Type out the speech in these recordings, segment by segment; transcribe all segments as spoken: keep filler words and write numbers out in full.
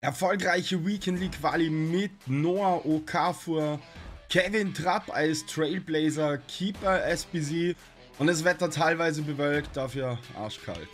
Erfolgreiche Weekend League Quali mit Noah Okafor, Kevin Trapp als Trailblazer, Keeper S B C und das Wetter teilweise bewölkt, dafür arschkalt.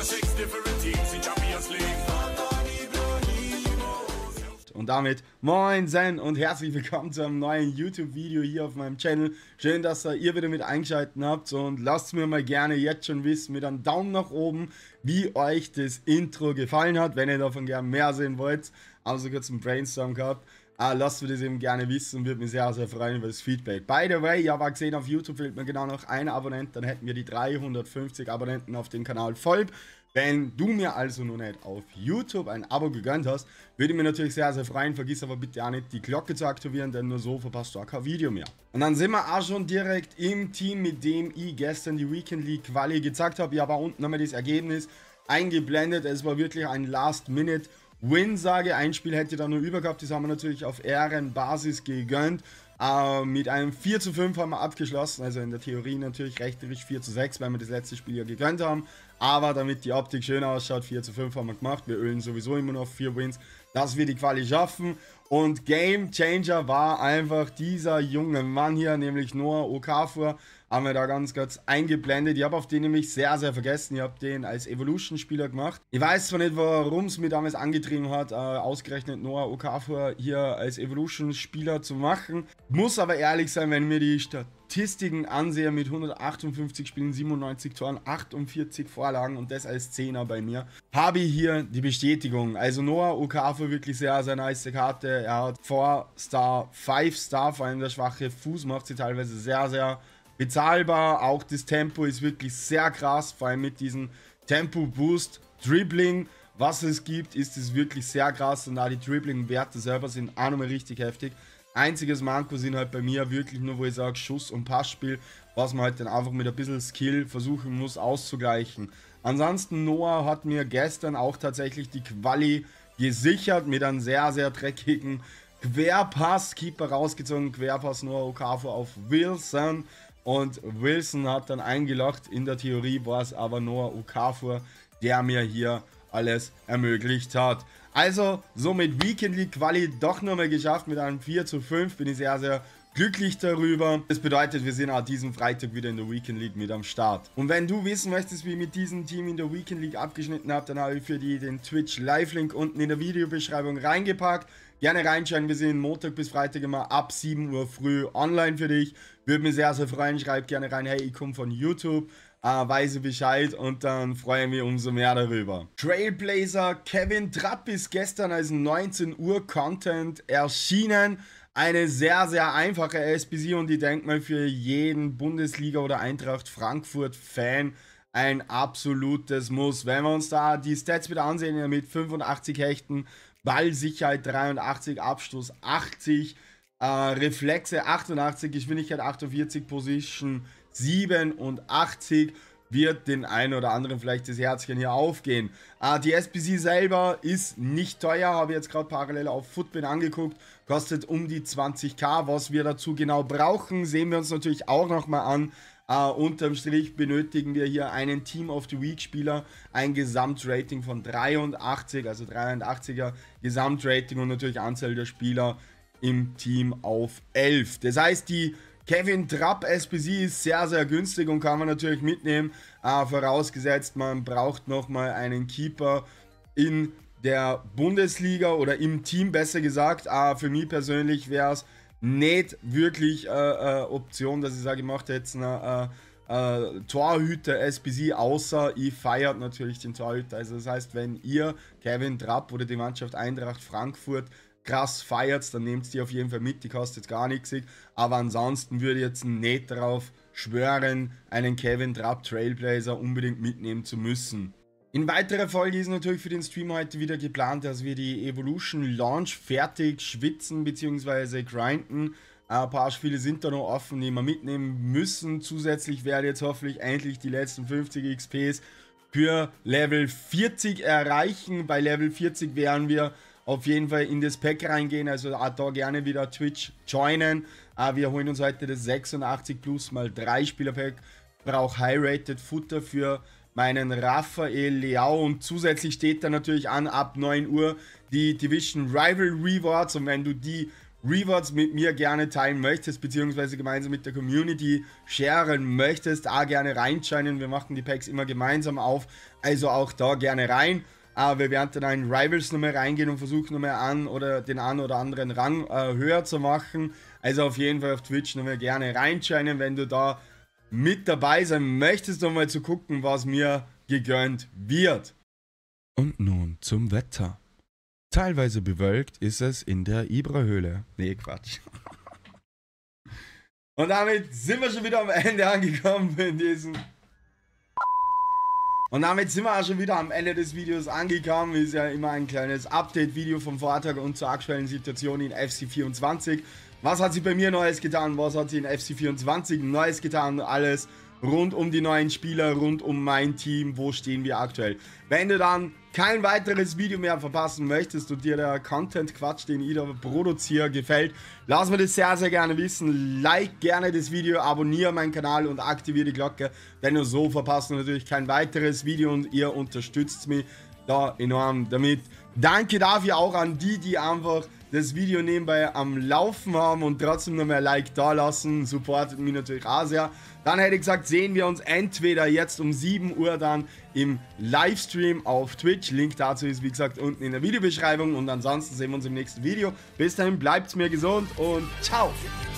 Und damit moin Sen und herzlich willkommen zu einem neuen YouTube-Video hier auf meinem Channel. Schön, dass ihr wieder mit eingeschaltet habt und lasst mir mal gerne jetzt schon wissen mit einem Daumen nach oben, wie euch das Intro gefallen hat. Wenn ihr davon gerne mehr sehen wollt, haben so kurz einen Brainstorm gehabt. Uh, lasst mir das eben gerne wissen und würde mich sehr, sehr freuen über das Feedback. By the way, ich habe gesehen, auf YouTube fehlt mir genau noch ein Abonnent, dann hätten wir die dreihundertfünfzig Abonnenten auf dem Kanal voll. Wenn du mir also noch nicht auf YouTube ein Abo gegönnt hast, würde ich mich natürlich sehr, sehr freuen. Vergiss aber bitte auch nicht die Glocke zu aktivieren, denn nur so verpasst du auch kein Video mehr. Und dann sind wir auch schon direkt im Team, mit dem ich gestern die Weekend League Quali gezeigt habe. Ich habe auch unten nochmal das Ergebnis eingeblendet. Es war wirklich ein Last-Minute Win, sage. Ein Spiel hätte da nur über gehabt, das haben wir natürlich auf Ehrenbasis gegönnt. Uh, mit einem vier zu fünf haben wir abgeschlossen, also in der Theorie natürlich rechterisch vier zu sechs, weil wir das letzte Spiel ja gegönnt haben. Aber damit die Optik schön ausschaut, vier zu fünf haben wir gemacht. Wir ölen sowieso immer noch vier Wins, dass wir die Quali schaffen. Und Game Changer war einfach dieser junge Mann hier, nämlich Noah Okafor. Haben wir da ganz kurz eingeblendet. Ich habe auf den nämlich sehr, sehr vergessen. Ich habe den als Evolution-Spieler gemacht. Ich weiß zwar nicht, warum es mir damals angetrieben hat, äh, ausgerechnet Noah Okafor hier als Evolution-Spieler zu machen. Muss aber ehrlich sein, wenn mir die Statistiken ansehe mit hundertachtundfünfzig Spielen, siebenundneunzig Toren, achtundvierzig Vorlagen und das als Zehner bei mir, habe ich hier die Bestätigung. Also Noah Okafor wirklich sehr, sehr nice Karte. Er hat vier Star, fünf Star, vor allem der schwache Fuß macht sie teilweise sehr, sehr bezahlbar. Auch das Tempo ist wirklich sehr krass, vor allem mit diesem Tempo-Boost, Dribbling, was es gibt, ist es wirklich sehr krass und auch die Dribbling-Werte selber sind auch nochmal richtig heftig. Einziges Manko sind halt bei mir wirklich nur, wo ich sage, Schuss- und Passspiel, was man halt dann einfach mit ein bisschen Skill versuchen muss auszugleichen. Ansonsten, Noah hat mir gestern auch tatsächlich die Quali gesichert mit einem sehr, sehr dreckigen Querpass, Keeper rausgezogen, Querpass Noah Okafor auf Wilson. Und Wilson hat dann eingelocht. In der Theorie war es aber Noah Okafor, der mir hier alles ermöglicht hat. Also somit Weekend League Quali doch nochmal geschafft mit einem vier zu fünf. Bin ich sehr, sehr glücklich darüber. Das bedeutet, wir sind auch diesen Freitag wieder in der Weekend League mit am Start. Und wenn du wissen möchtest, wie ich mit diesem Team in der Weekend League abgeschnitten habe, dann habe ich für die den Twitch Live-Link unten in der Videobeschreibung reingepackt. Gerne reinschauen, wir sind Montag bis Freitag immer ab sieben Uhr früh online für dich. Würde mich sehr, sehr freuen. Schreib gerne rein, hey, ich komme von YouTube, äh, weiß Bescheid und dann freue ich mich umso mehr darüber. Trailblazer Kevin Trapp ist gestern als neunzehn Uhr Content erschienen. Eine sehr, sehr einfache S B C und ich denke mal für jeden Bundesliga- oder Eintracht Frankfurt-Fan ein absolutes Muss. Wenn wir uns da die Stats wieder ansehen, mit fünfundachtzig Hechten, Ballsicherheit dreiundachtzig, Abstoß achtzig, äh, Reflexe achtundachtzig, Geschwindigkeit achtundvierzig, Position siebenundachtzig, wird den einen oder anderen vielleicht das Herzchen hier aufgehen. Äh, die S B C selber ist nicht teuer, habe ich jetzt gerade parallel auf Footbin angeguckt, kostet um die zwanzigtausend. Was wir dazu genau brauchen, sehen wir uns natürlich auch nochmal an. Uh, unterm Strich benötigen wir hier einen Team of the Week Spieler, ein Gesamtrating von dreiundachtzig, also dreiundachtziger Gesamtrating und natürlich Anzahl der Spieler im Team auf elf. Das heißt, die Kevin Trapp S B C ist sehr, sehr günstig und kann man natürlich mitnehmen, uh, vorausgesetzt man braucht nochmal einen Keeper in der Bundesliga oder im Team besser gesagt. Uh, für mich persönlich wäre es nicht wirklich äh, äh, Option, dass ich sage, ich mache jetzt eine äh, äh, Torhüter S B C, außer ich feiert natürlich den Torhüter. Also das heißt, wenn ihr Kevin Trapp oder die Mannschaft Eintracht Frankfurt krass feiert, dann nehmt die auf jeden Fall mit, die kostet gar nichts. Aber ansonsten würde ich jetzt nicht darauf schwören, einen Kevin Trapp Trailblazer unbedingt mitnehmen zu müssen. In weiterer Folge ist natürlich für den Stream heute wieder geplant, dass wir die Evolution Launch fertig schwitzen bzw. grinden. Ein paar Spiele sind da noch offen, die wir mitnehmen müssen. Zusätzlich werden jetzt hoffentlich endlich die letzten fünfzig X Ps für Level vierzig erreichen. Bei Level vierzig werden wir auf jeden Fall in das Pack reingehen, also auch da gerne wieder Twitch joinen. Wir holen uns heute das sechsundachtzig plus mal drei Spieler Pack. Brauche High-Rated Futter für meinen Raphael Leao und zusätzlich steht da natürlich an, ab neun Uhr die Division Rival Rewards und wenn du die Rewards mit mir gerne teilen möchtest, beziehungsweise gemeinsam mit der Community sharen möchtest, da gerne reinscheinen. Wir machen die Packs immer gemeinsam auf, also auch da gerne rein. Aber wir werden dann in Rivals nochmal reingehen und versuchen nochmal an oder den einen oder anderen Rang äh, höher zu machen. Also auf jeden Fall auf Twitch nochmal gerne reinscheinen, wenn du da mit dabei sein möchtest, um mal zu gucken, was mir gegönnt wird. Und nun zum Wetter. Teilweise bewölkt ist es in der Ibra-Höhle. Nee, Quatsch. Und damit sind wir schon wieder am Ende angekommen in diesem... Und damit sind wir auch schon wieder am Ende des Videos angekommen. Ist ja immer ein kleines Update-Video vom Vortag und zur aktuellen Situation in F C vierundzwanzig. Was hat sich bei mir Neues getan? Was hat sich in F C vierundzwanzig Neues getan? Alles rund um die neuen Spieler, rund um mein Team. Wo stehen wir aktuell? Wenn du dann kein weiteres Video mehr verpassen möchtest und dir der Content-Quatsch, den ich da produziere, gefällt, lass mir das sehr, sehr gerne wissen. Like gerne das Video, abonniere meinen Kanal und aktiviere die Glocke, denn nur so verpasst du natürlich kein weiteres Video und ihr unterstützt mich da enorm damit. Danke dafür auch an die, die einfach das Video nebenbei am Laufen haben und trotzdem noch mehr Like da lassen. Supportet mich natürlich auch sehr. Dann hätte ich gesagt, sehen wir uns entweder jetzt um sieben Uhr dann im Livestream auf Twitch. Link dazu ist wie gesagt unten in der Videobeschreibung und ansonsten sehen wir uns im nächsten Video. Bis dahin, bleibt mir gesund und ciao!